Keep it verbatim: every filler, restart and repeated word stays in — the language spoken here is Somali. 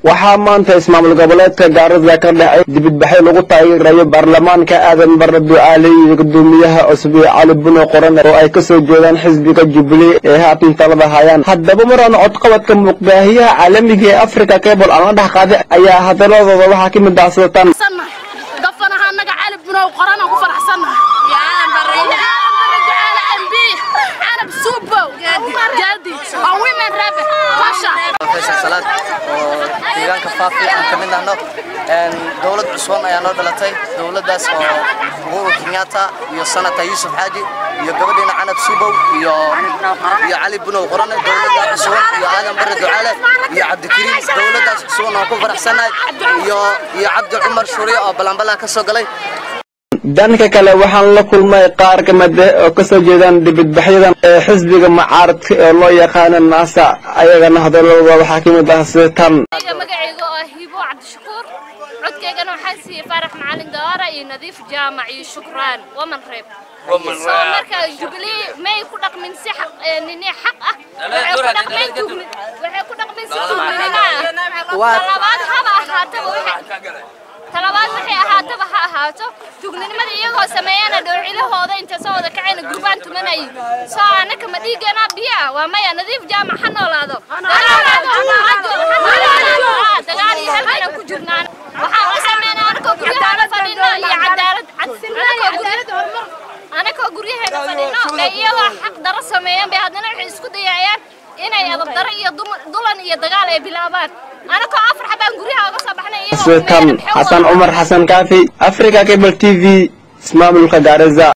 waxaa maanta ismaamulka goboleedka Gaarisa ka dhacay dibadbaxyo lagu taageerayo baarlamaanka aadan barre ducaale iyo gudoomiyaha cusub Cali Buno qoran oo ay ka soo jeedaan xisbiga Jubilee ee haatan talada hayaan. haddaba maraan codqabadka muqbaahiyaha caalamiga ee Afrika Cable aan dhax qaaday ayaa hadaladooda waxaa ka mid ah sidatan dafanaha naga Cali Buno qoran oo ku faraxsanahay ya barre ducaale ambi ana suubo gaadi oo women rap fasha salaad oo deegaanka faafi aan ka mid ahno een dawlad cusub ayaa noo dhalatay dawladaas oo Warbxinta Xasan Yusuf Haji iyo gabadheena Canab Suubow iyo iyo Cali Buno qoran dawladda cusub iyo aadan barre ducaale iyo Cabdikariim dawladaas cusub oo ku faraxsanahay iyo iyo Cabdi Umar Shuriye oo balanbala ka soo galay. danka kale waxaan la kulmay qaar ka mid ah oo ka soo jeedaan dibadbaxyadan ee xisbiga mucaaradka ee loo yaqaan naasa ayagana hadalladooda waxaa ka mid ah sidatan magacayga oo hibo cabdishakuur codkaygana waxaan siiyay Faarax Macalin Dawaara iyo Nadiif Jaamac iyo Shukraan waman reeb soo marka Jubilee may ku dhaqmin si xaq nini xaq ah waxay ku dhaqmin Jubilee waxay ku dhaqmin si Jubilee waa labaad haba ahaataba waxay talabaad waxay ahaataba ha ahaato tugnimada iyagoo sameeyana dhowrcilahooda inta soo wada kacayna gurbaan tumanay soo anaka ma dhiigana biya waa maya Nadiif Jaamac ha noolaado dagaal iyo halkan ku jirnaan waxa uu sameeyna anaka guryaha fadhino iyo cadaalad anaka guryaha fadhino iyagoo xaq daro sameeyaan bay hadana waxay isku dayayaan inay adab daro iyo dulan iyo dagaal ay bilaabaan anaka afar xabaan guryaha uga soo baxnay iyagoo Xasan Kaafi Africa Cable T V Ismaamulka Gaarisa.